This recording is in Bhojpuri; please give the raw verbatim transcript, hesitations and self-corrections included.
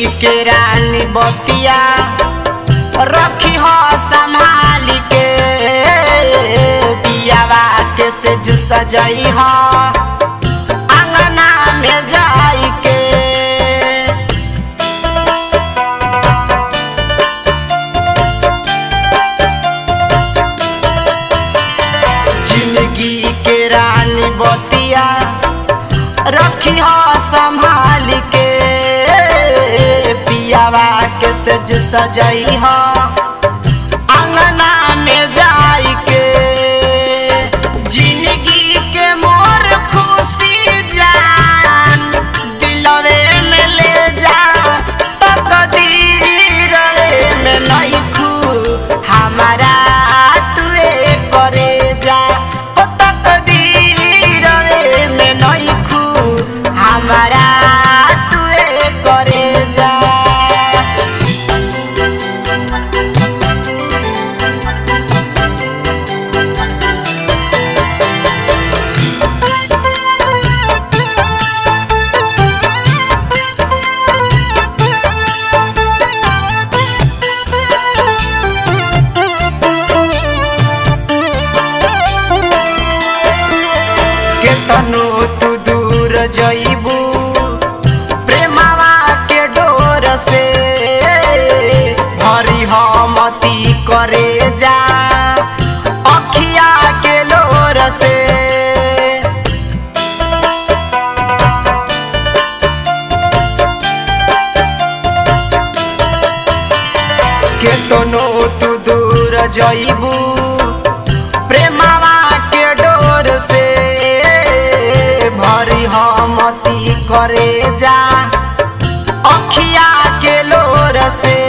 के रानी बतिया रखी हो संभाल के पियावा के सेज सजाई हो अंगना में जाई के जिंदगी के रानी बतिया रखी हो संभाल के पियावा के सेज सजाई हो अंगना में जाई के जिंदगी के मोर खुशी जान दिलवे में ले जा तकदीर में नहीं खू हमारा तुए करे जा तकदीर में नहीं खू हमारा तुए करे जा। केतनो तू दूर जइबू प्रेमावा के डोर से भरी हमती करे जा अखिया के लोर से केतनो तू दूर जइबू प्रेमावा के डोर से भरी हमती करे जा अखिया के लोर से